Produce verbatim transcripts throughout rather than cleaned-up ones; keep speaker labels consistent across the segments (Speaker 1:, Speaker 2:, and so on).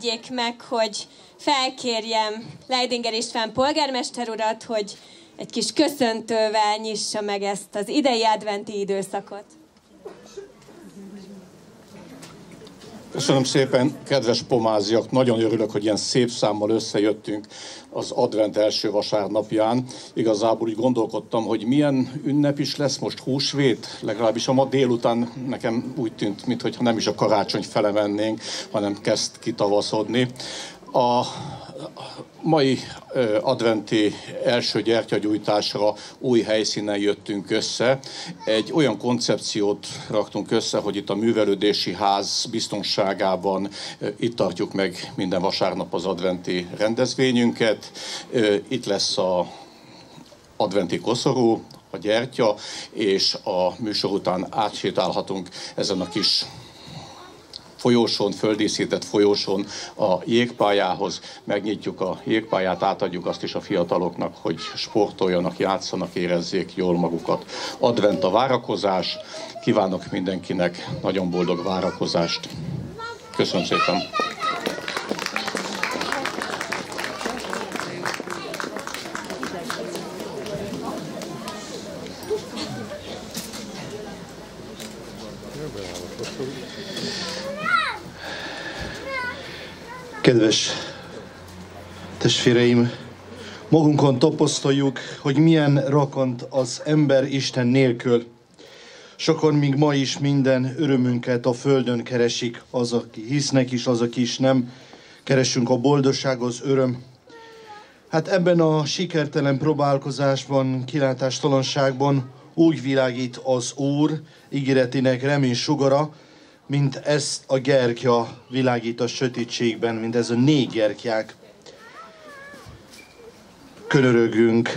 Speaker 1: engedjék meg, hogy felkérjem Leidinger István polgármester urat, hogy egy kis köszöntővel nyissa meg ezt az idei adventi időszakot.
Speaker 2: Köszönöm szépen, kedves pomáziak! Nagyon örülök, hogy ilyen szép számmal összejöttünk az advent első vasárnapján. Igazából úgy gondolkodtam, hogy milyen ünnep is lesz most, húsvét, legalábbis a ma délután nekem úgy tűnt, mintha nem is a karácsony fele mennénk, hanem kezd kitavaszodni. A mai adventi első gyertyagyújtásra új helyszínen jöttünk össze. Egy olyan koncepciót raktunk össze, hogy itt a művelődési ház biztonságában itt tartjuk meg minden vasárnap az adventi rendezvényünket. Itt lesz a adventi koszorú, a gyertya, és a műsor után átsétálhatunk ezen a kis folyóson, földíszített folyóson a jégpályához, megnyitjuk a jégpályát, átadjuk azt is a fiataloknak, hogy sportoljanak, játszanak, érezzék jól magukat. Advent a várakozás, kívánok mindenkinek nagyon boldog várakozást. Köszönöm szépen!
Speaker 3: Kedves testvéreim, magunkon tapasztaljuk, hogy milyen rakant az ember Isten nélkül. Sokan még ma is minden örömünket a földön keresik, az, aki hisznek is, az, aki is nem. Keresünk a boldogság, az öröm. Hát ebben a sikertelen próbálkozásban, kilátástalanságban úgy világít az Úr ígéretének remény sugara, mint ezt a gertya világít a sötétségben, mint ez a négy gertyák. Könyörögünk.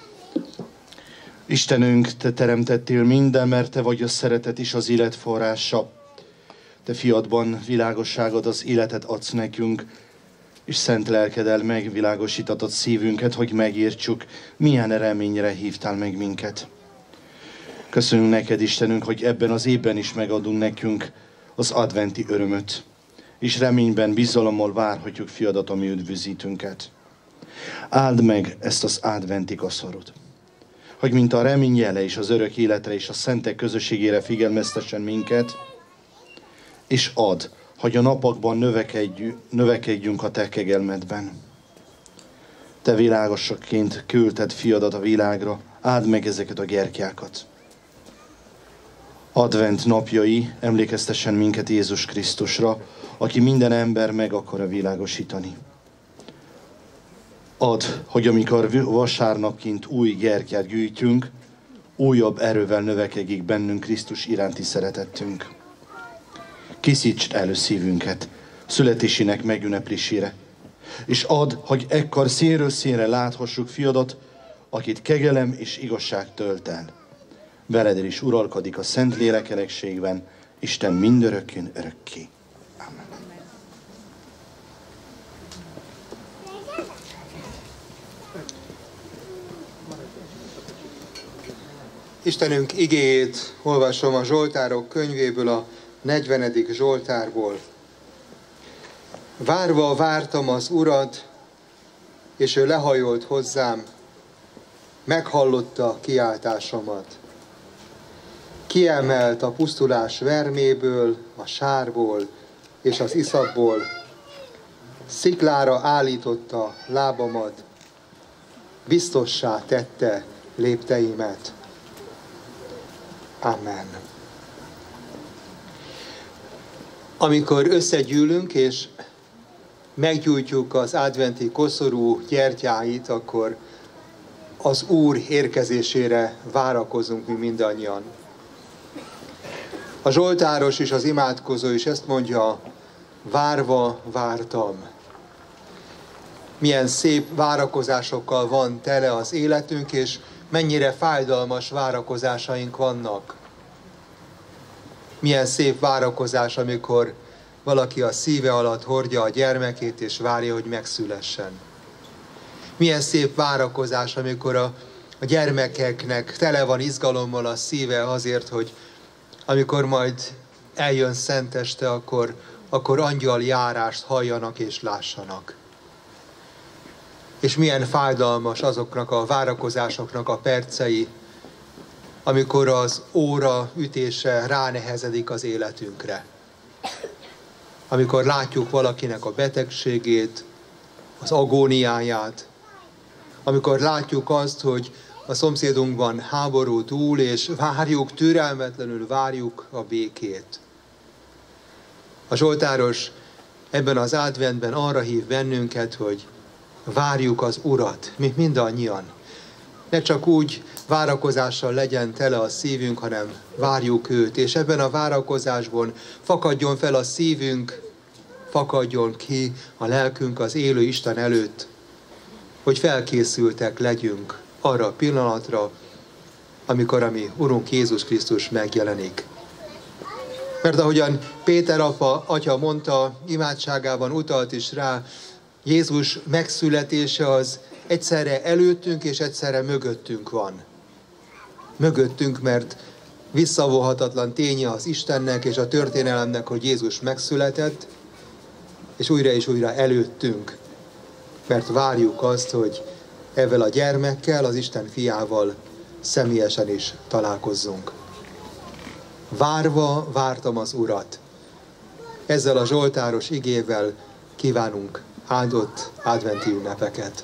Speaker 3: Istenünk, Te teremtettél minden, mert Te vagy a szeretet is az élet forrása. Te fiadban világosságod, az életet adsz nekünk, és szent lelkeddel megvilágosítatod szívünket, hogy megértsük, milyen reményre hívtál meg minket. Köszönünk neked, Istenünk, hogy ebben az évben is megadunk nekünk az adventi örömöt, és reményben, bizalommal várhatjuk fiadat, ami üdvözítünket. Áld meg ezt az adventi koszorút, hogy mint a remény jele és az örök életre és a szentek közösségére figyelmeztessen minket, és add, hogy a napokban növekedjünk, növekedjünk a Te kegyelmedben. Te világosakként küldted fiadat a világra, áld meg ezeket a gertyákat. Advent napjai emlékeztessen minket Jézus Krisztusra, aki minden ember meg akar világosítani. Add, hogy amikor vasárnapként új gertyát gyűjtünk, újabb erővel növekedjék bennünk Krisztus iránti szeretettünk. Készítsd elő szívünket születésének megünneplésére, és add, hogy ekkor színről színre láthassuk fiadat, akit kegyelem és igazság tölt el. Veled is uralkodik a Szent Lélek elekségben, Isten mindörökkön örökké. Amen.
Speaker 4: Istenünk igéjét olvasom a Zsoltárok könyvéből, a negyvenedik Zsoltárból. Várva vártam az Urat, és ő lehajolt hozzám, meghallotta kiáltásomat. Kiemelt a pusztulás verméből, a sárból és az iszapból. Sziklára állította lábamat, biztossá tette lépteimet. Amen. Amikor összegyűlünk és meggyújtjuk az adventi koszorú gyertyáit, akkor az Úr érkezésére várakozunk mi mindannyian. A zsoltáros és az imádkozó is ezt mondja, várva vártam. Milyen szép várakozásokkal van tele az életünk, és mennyire fájdalmas várakozásaink vannak. Milyen szép várakozás, amikor valaki a szíve alatt hordja a gyermekét, és várja, hogy megszülessen. Milyen szép várakozás, amikor a, a gyermekeknek tele van izgalommal a szíve azért, hogy amikor majd eljön szenteste, akkor akkor angyal járást halljanak és lássanak. És milyen fájdalmas azoknak a várakozásoknak a percei, amikor az óra ütése ránehezedik az életünkre. Amikor látjuk valakinek a betegségét, az agóniáját, amikor látjuk azt, hogy a szomszédunkban háború túl, és várjuk, türelmetlenül várjuk a békét. A zsoltáros ebben az adventben arra hív bennünket, hogy várjuk az Urat, mi mindannyian. Ne csak úgy várakozással legyen tele a szívünk, hanem várjuk őt, és ebben a várakozásban fakadjon fel a szívünk, fakadjon ki a lelkünk az élő Isten előtt, hogy felkészültek legyünk arra a pillanatra, amikor a mi Urunk Jézus Krisztus megjelenik. Mert ahogyan Péter apa, atya mondta, imádságában utalt is rá, Jézus megszületése az egyszerre előttünk és egyszerre mögöttünk van. Mögöttünk, mert visszavonhatatlan ténye az Istennek és a történelemnek, hogy Jézus megszületett, és újra és újra előttünk, mert várjuk azt, hogy ezzel a gyermekkel, az Isten fiával személyesen is találkozzunk. Várva vártam az Urat. Ezzel a zsoltáros igével kívánunk áldott adventi ünnepeket.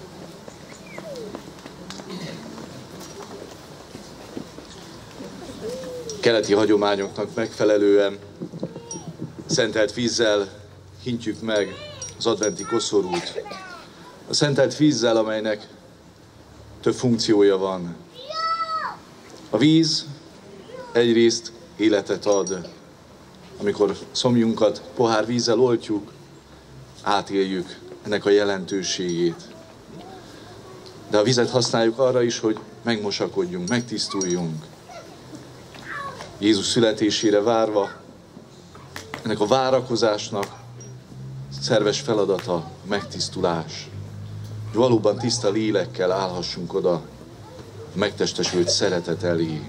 Speaker 5: Keleti hagyományoknak megfelelően szentelt vízzel hintjük meg az adventi koszorút. A szentelt vízzel, amelynek több funkciója van. A víz egyrészt életet ad. Amikor szomjunkat pohár vízzel oltjuk, átéljük ennek a jelentőségét. De a vizet használjuk arra is, hogy megmosakodjunk, megtisztuljunk. Jézus születésére várva, ennek a várakozásnak szerves feladata megtisztulás. Hogy valóban tiszta lélekkel állhassunk oda a megtestesült szeretet elé.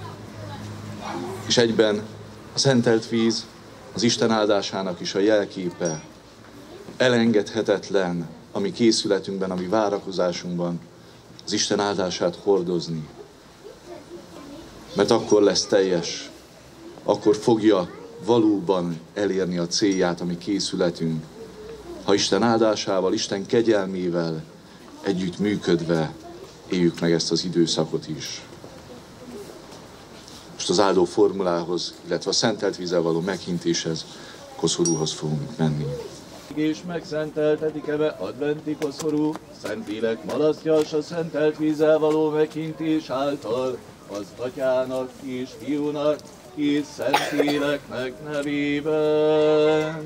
Speaker 5: És egyben a szentelt víz az Isten áldásának is a jelképe. Elengedhetetlen a mi készületünkben, a mi várakozásunkban az Isten áldását hordozni. Mert akkor lesz teljes, akkor fogja valóban elérni a célját a mi készületünk, ha Isten áldásával, Isten kegyelmével együtt működve éljük meg ezt az időszakot is. Most az áldó formulához, illetve a szentelt vízzel való meghintéshez, koszorúhoz fogunk menni.
Speaker 6: És megszenteltetik-e adventi koszorú, Szentlélek malasztja, s a szentelt vízzel való meghintés által, az Atyának és Fiúnak és Szentléleknek nevében.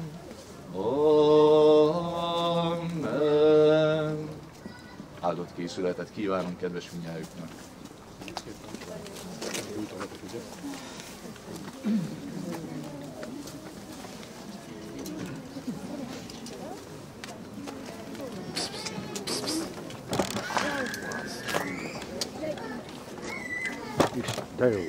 Speaker 6: Amen. Áldott készületet kívánunk kedves mindnyájuknak.
Speaker 7: De jó.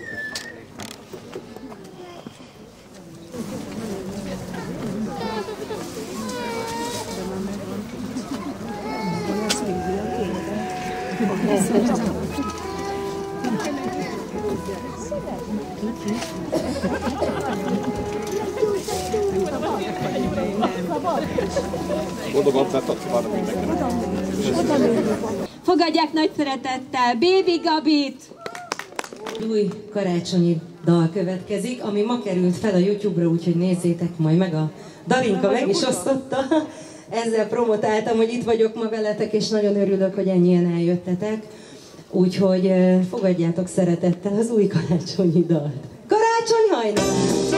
Speaker 1: Fogadják nagy szeretettel Baby Gabit!
Speaker 8: Új karácsonyi dal következik, ami ma került fel a YouTube-ra, úgyhogy nézzétek majd meg, a Darinka meg is osztotta. Ezzel promotáltam, hogy itt vagyok ma veletek, és nagyon örülök, hogy ennyien eljöttetek. Úgyhogy fogadjátok szeretettel az új karácsonyi dalt. Karácsony hajnal!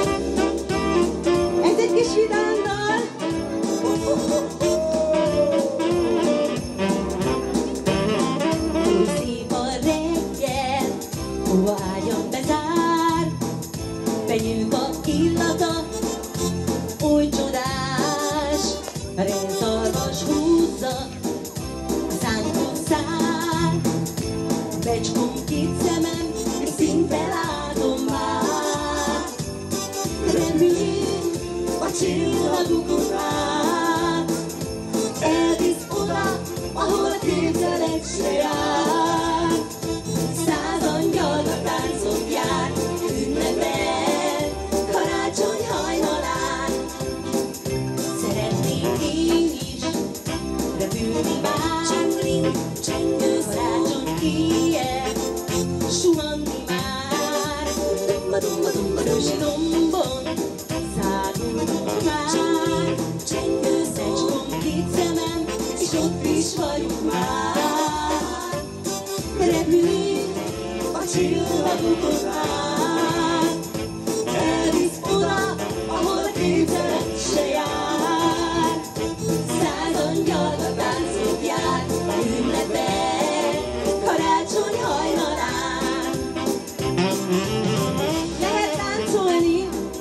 Speaker 8: Ez egy kis vidám dal! Új szép a reggel, hova ágyam bezár, fenyők a illata, oly csodás, rendszarvas húzza, szánkon szár, becskom két szemem, szinte látom már. Remény, vagy
Speaker 7: csillagokon át. Elvisz oda, ahol a képzelet se jár. Száz angyalnak táncot jár, ünnepel karácsony hajnalán. Szeretnék én is repülni bár, csengling, csengő karácsony éjjel, suhanni már. Dumba, dumba, dumba, ősi dombon száguldunk már. Csengő szecskon két szemem, és ott is vagyunk már. Repülünk a csillagokon át. Elvisz oda, ahol a képzelet se jár. Száz angyalnak táncot jár, ünnepel karácsony hajnalán. Lehet táncolni.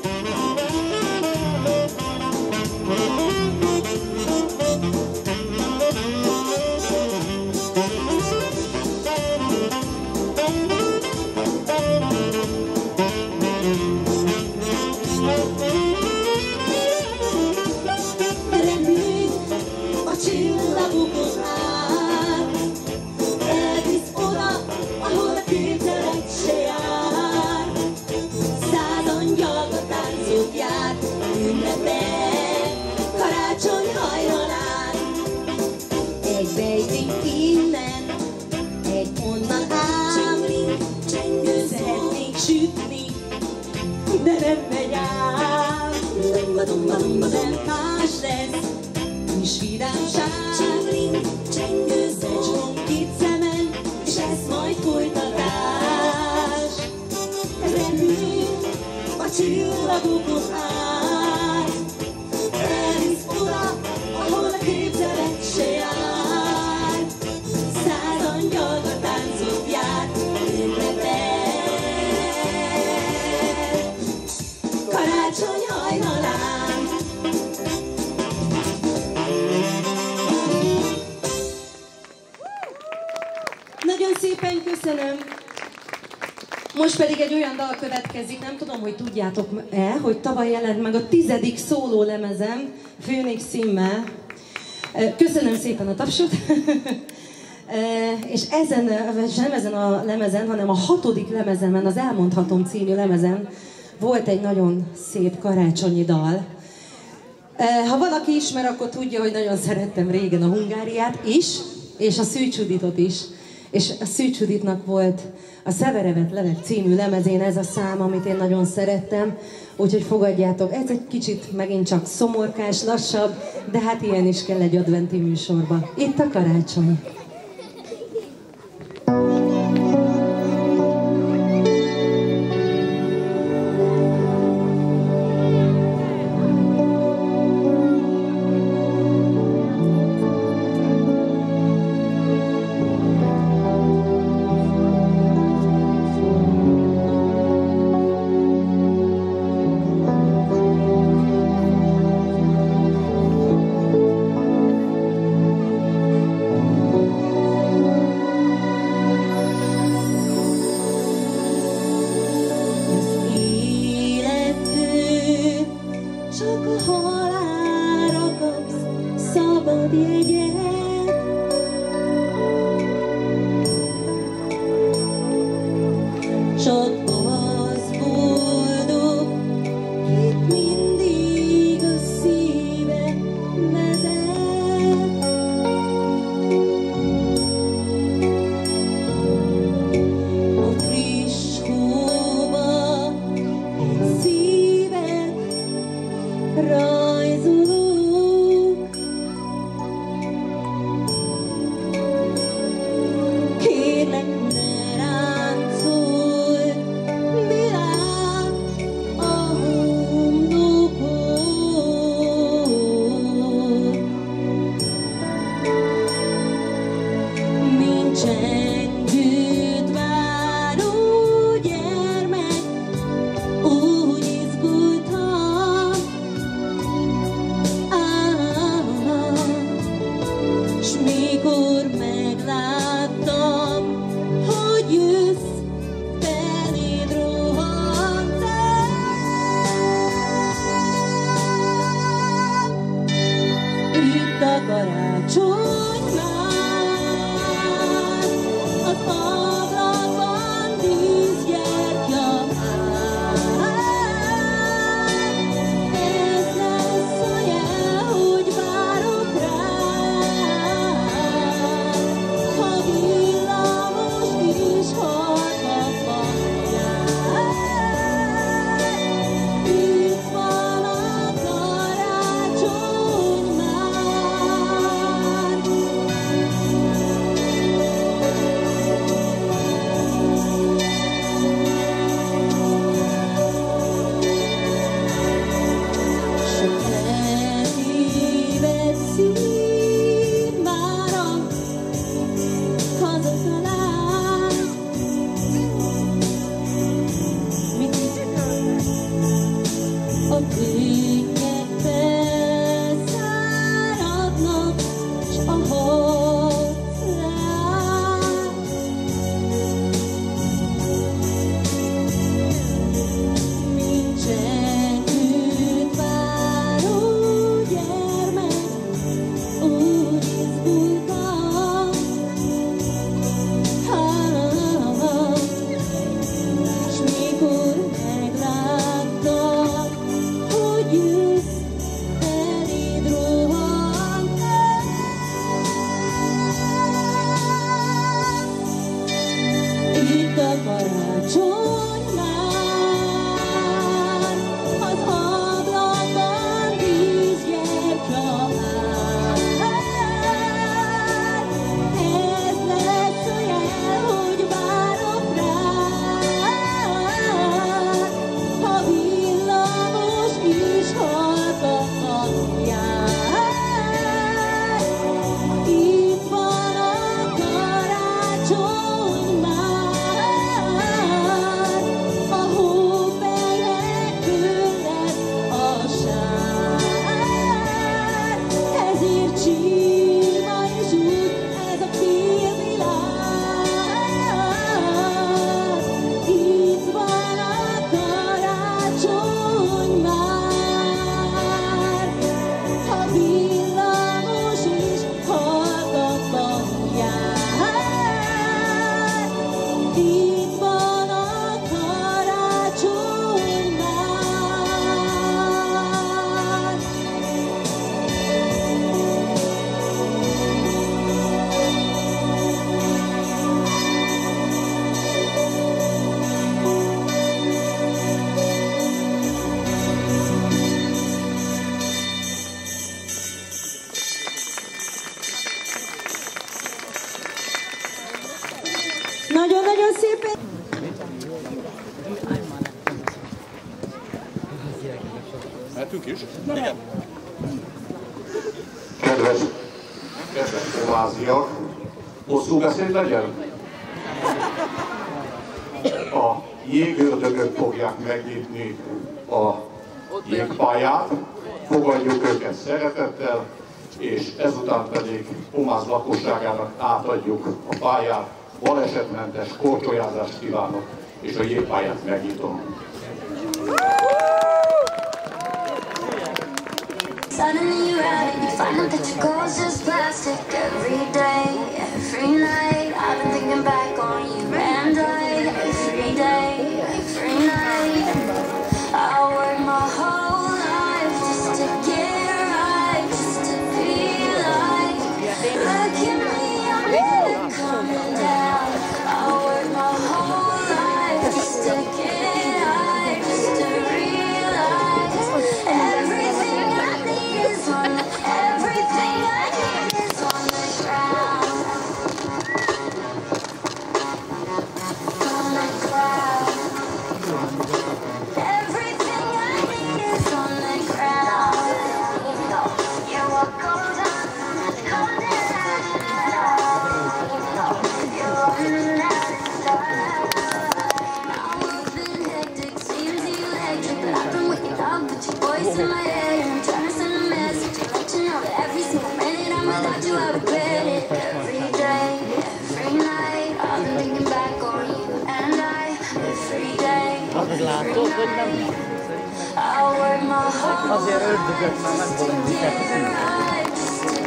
Speaker 7: Repülünk a csillagokon át. Elvisz oda, ahol a képzelet se jár. Száz angyalka táncot jár, ünnepel karácsony hajnalán. Egy bejtik innen, egy onnan ám. Csengő szeretnék sütni, de nem megy ám. Dumba, dumba, dumba, de más lesz, kis vidámság. Csengő szecskon két szemen, és ez majd folytatás. Repülünk a csillagokon át. Elvisz oda, ahol a képzelet se jár. Száz angyalka táncot jár, ünnepel karácsony hajnalán.
Speaker 8: Nagyon szépen köszönöm. Most pedig egy olyan dal következik, nem tudom, hogy tudjátok-e, hogy tavaly jelent meg a tizedik szóló lemezem, Phoenix címmel. Köszönöm szépen a tapsot. És ezen, nem ezen a lemezen, hanem a hatodik lemezemen, az Elmondhatom című lemezen volt egy nagyon szép karácsonyi dal. Ha valaki ismer, akkor tudja, hogy nagyon szerettem régen a Hungáriát is, és a Szűcs Juditot is. És a Szűcs Juditnak volt a Szeverevet Levet című lemezén ez a szám, amit én nagyon szerettem. Úgyhogy fogadjátok, ez egy kicsit megint csak szomorkás, lassabb, de hát ilyen is kell egy adventi műsorba. Itt a karácsony.
Speaker 7: Rajzolók Itt a karácsony már, az ablakban díszgyertya áll. Ez lesz a jel, hogy várok rád, ha villamos is halkabban jár. Itt van a karácsony már. Sok elhívett szív mára hazatalál. A könnyek felszáradnak, s a harc rád. Mint csengőt váró gyermek, úgy izgultam. S mikor megláttam, hogy jössz, eléd rohantam. Itt a karácsony már, az ablakban díszgyertya áll. Ez lesz a jel, hogy várok rád, ha villamos is halkabban jár. Itt van a karácsony már, a hófehér kőled a sár. Ezért sírva és úgy ez a félvilág. Itt van a karácsony már, ha villamos is halkabban jár. Itt van a karácsony már. Nagyon-nagyon szépen!
Speaker 2: Mehetünk is? Igen. Kedves, kedves pomáziak, hosszú beszéd legyen? A jégördögök fogják megnyitni a jégpályát, fogadjuk őket szeretettel, és ezután pedig Pomáz lakosságának átadjuk a pályát. Balesetmentes korcsolyázást kívánok, és a jégpályát megnyitom.
Speaker 9: Suddenly you're out and you find out that your goal's just plastic. Every day, every night, I've been thinking back on you and I. Every day, every night, I work my whole life just to get right, just to be like. Look at me, I'm never coming down. I work my whole life just to get right, just to realize everything I need is on, everything I need is on the ground. On the ground. Everything I need is on the ground. Yeah, what goes on, comes down. You're running out of time. Now I've been hectic, seems electric, but I've been waking up with your voice in my head. I'm trying to send a message to let you know that every single minute I'm without you, I regret it. Every day, every night, I've been thinking back on you and I. Every day, every night, I work my whole life just to get right, just to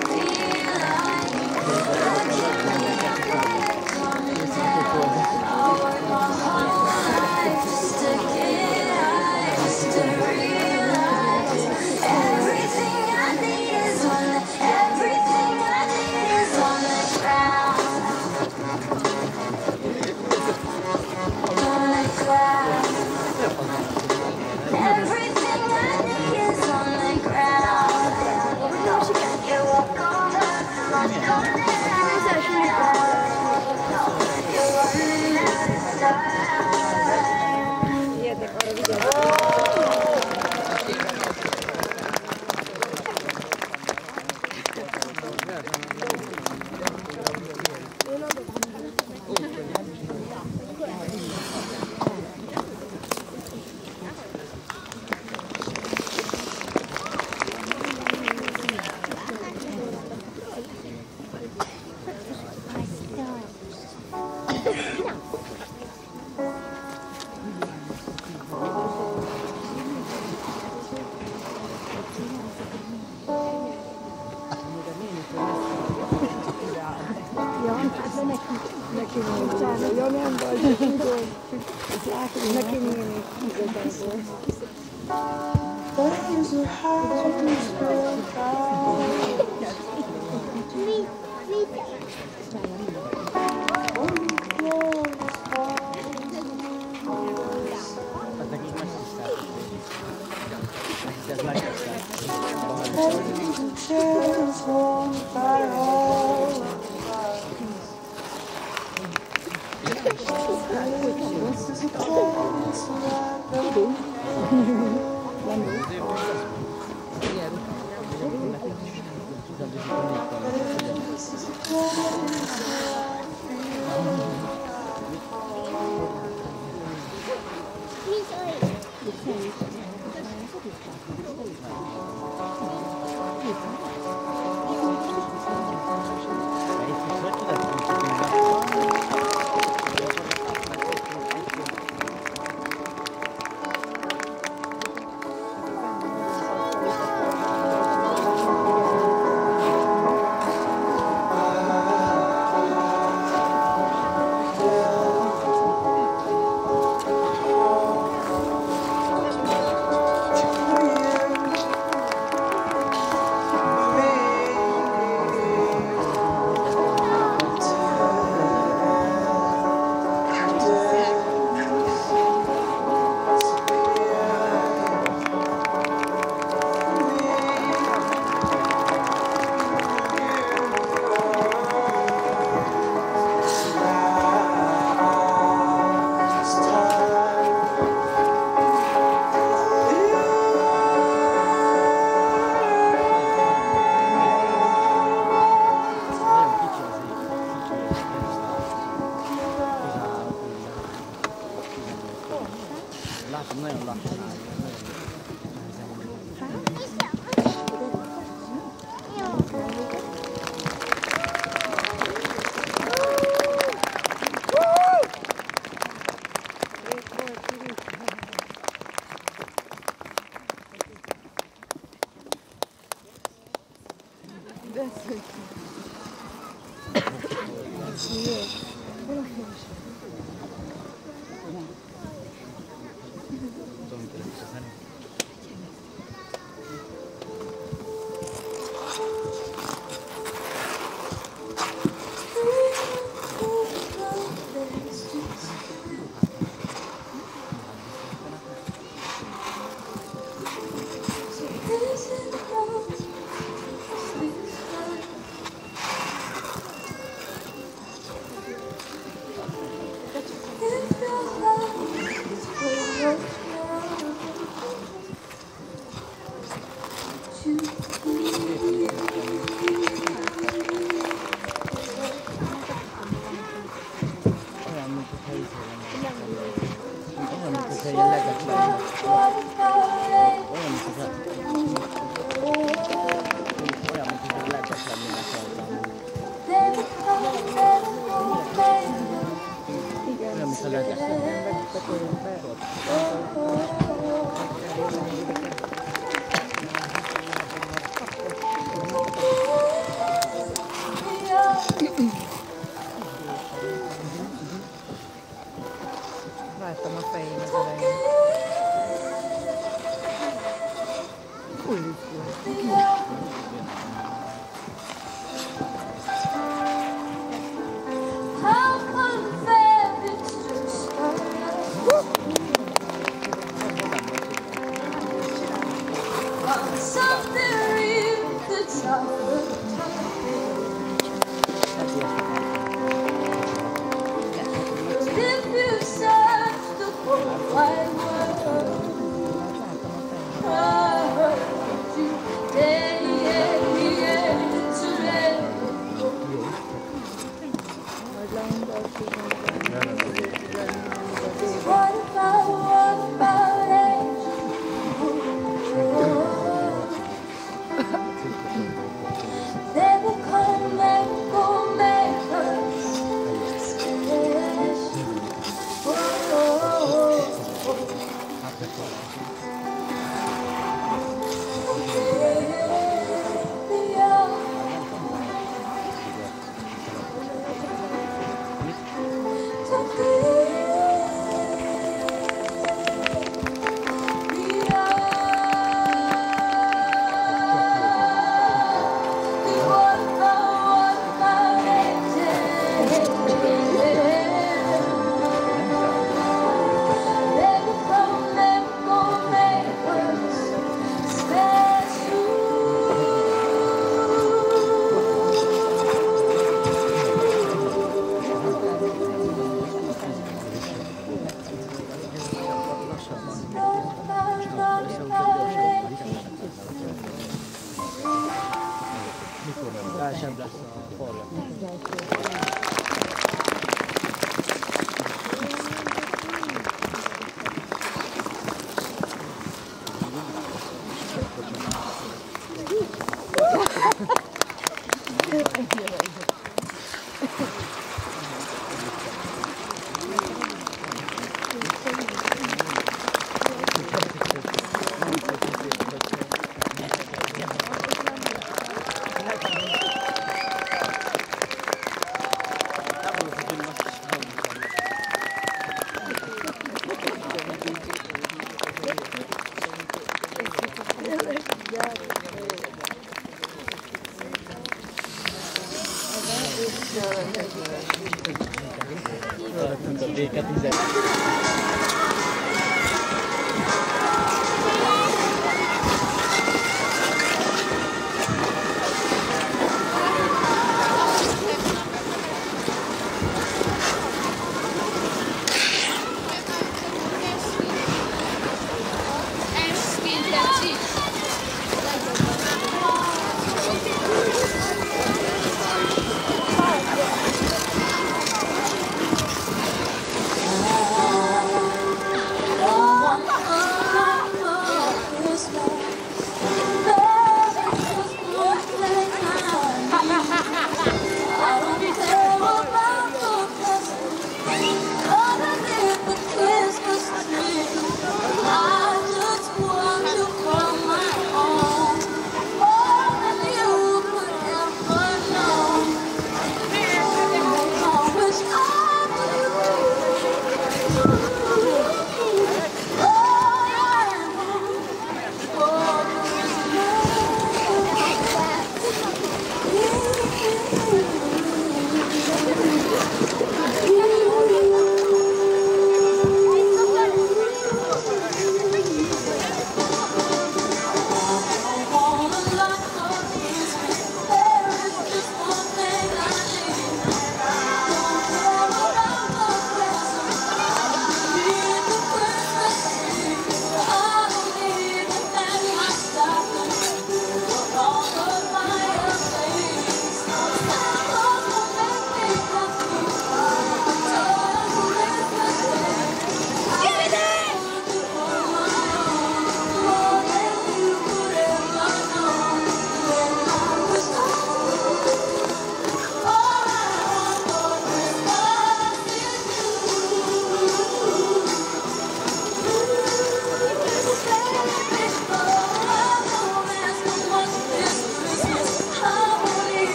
Speaker 10: Kevesebb lesz a forgalom.